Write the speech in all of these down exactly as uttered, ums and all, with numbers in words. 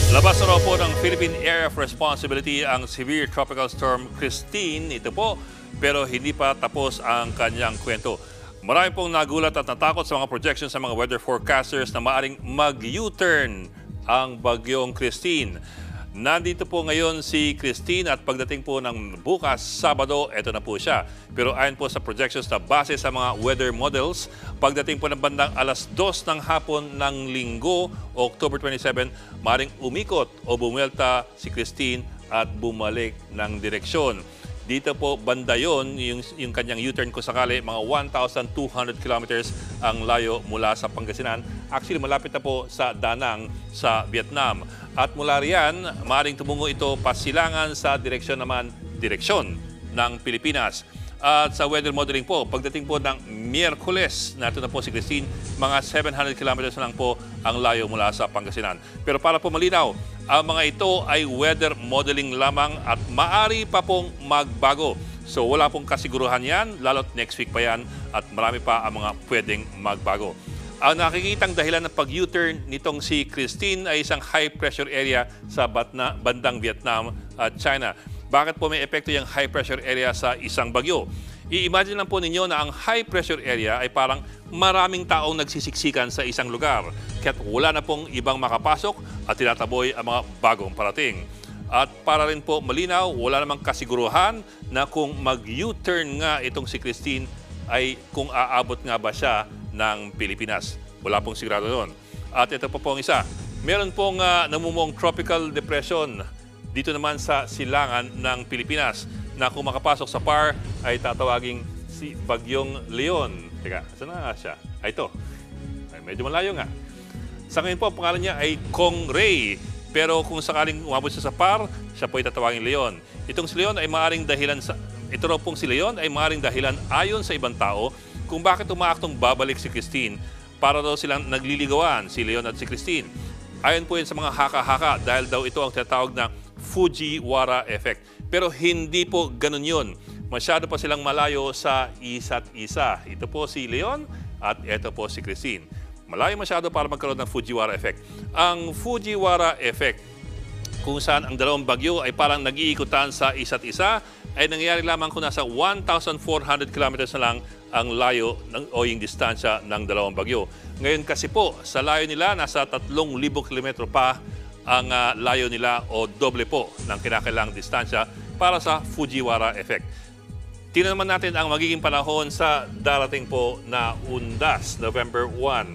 Labas na raw po ng Philippine Area of Responsibility ang severe tropical storm Christine. Ito po, pero hindi pa tapos ang kanyang kwento. Marami pong nagulat at natakot sa mga projections sa mga weather forecasters na maaring mag-U-turn ang bagyong Christine. Nandito po ngayon si Christine at pagdating po ng bukas, Sabado, eto na po siya. Pero ayon po sa projections na base sa mga weather models, pagdating po ng bandang alas dos ng hapon ng linggo, October twenty-seven, maaaring umikot o bumwelta si Christine at bumalik ng direksyon. Dito po banda yon, yung, yung kanyang U-turn ko sakali, mga one thousand two hundred kilometers ang layo mula sa Pangasinan. Actually, malapit na po sa Danang sa Vietnam. At mula riyan, maaaring tumungo ito pasilangan sa direksyon naman, direksyon ng Pilipinas. At sa weather modeling po, pagdating po ng Miyerkules, nato na po si Christine, mga seven hundred kilometers na lang po ang layo mula sa Pangasinan. Pero para po malinaw, ang mga ito ay weather modeling lamang at maaari pa pong magbago. So wala pong kasiguruhan yan, lalo't next week pa yan at marami pa ang mga pwedeng magbago. Ang nakikitang dahilan ng pag-U-turn nitong si Christine ay isang high pressure area sa batna, bandang Vietnam at China. Bakit po may epekto yung high pressure area sa isang bagyo? I-imagine lang po ninyo na ang high pressure area ay parang maraming taong nagsisiksikan sa isang lugar. Kaya't wala na pong ibang makapasok at tinataboy ang mga bagong parating. At para rin po malinaw, wala namang kasiguruhan na kung mag-U-turn nga itong si Christine ay kung aabot nga ba siya ng Pilipinas. Wala pong sigurado doon. At ito po pong isa, meron pong uh, namumong tropical depression dito naman sa silangan ng Pilipinas na kung makapasok sa P A R ay tatawaging si Bagyong Leon. Teka, saan na nga siya? Ay, ito. Ay, medyo malayo nga. Sa ngayon po, ang pangalan niya ay Kong Ray. Pero kung sakaling umabot siya sa P A R, siya po ay tatawaging Leon. Itong si Leon ay maaaring dahilan sa... Ito raw pong si Leon ay maaaring dahilan ayon sa ibang tao kung bakit umaaktong babalik si Christine para daw silang nagliligawan, si Leon at si Christine. Ayon po yan sa mga haka-haka dahil daw ito ang tinatawag na Fujiwara effect. Pero hindi po ganun yun. Masyado pa silang malayo sa isa't isa. Ito po si Leon at ito po si Christine. Malayo masyado para magkaroon ng Fujiwara effect. Ang Fujiwara effect, kung saan ang dalawang bagyo ay parang nag-iikutan sa isa't isa, ay nangyayari lamang kung nasa one thousand four hundred kilometers na lang ang layo ng, o yung distansya ng dalawang bagyo. Ngayon kasi po, sa layo nila, nasa tatlong libong kilometro pa ang uh, layo nila o doble po ng kinakailangang distansya para sa Fujiwara effect. Tingnan naman natin ang magiging panahon sa darating po na undas, November first.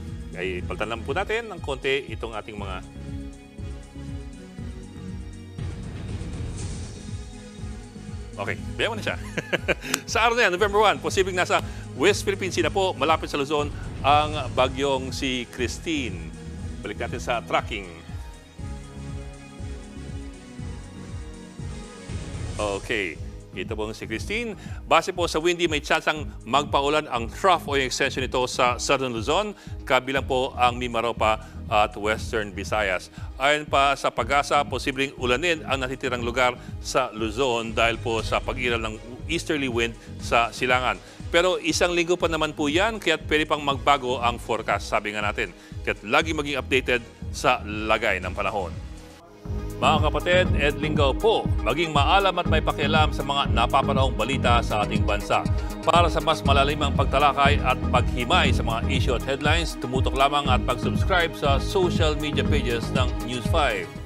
Ay palitan lang po natin ng konti itong ating mga okay, biyan mo na siya. Sa araw na yan, November first, posibleng nasa West Philippine Sea na po, malapit sa Luzon, ang bagyong si Christine. Balik natin sa tracking. Okay, ito po si Christine. Base po sa windy, may tsansang magpaulan ang trough o yung extension nito sa Southern Luzon, kabilang po ang Mimaropa at Western Visayas. Ayon pa sa Pag-asa, posibleng ulanin ang natitirang lugar sa Luzon dahil po sa pag-iral ng easterly wind sa silangan. Pero isang linggo pa naman po yan, kaya't pwede pang magbago ang forecast, sabi nga natin. Kaya't lagi maging updated sa lagay ng panahon. Mga kapatid, Ed Lingaw po, maging maalam at may pakialam sa mga napapanahong balita sa ating bansa. Para sa mas malalimang pagtalakay at paghimay sa mga issue at headlines, tumutok lamang at pag-subscribe sa social media pages ng News five.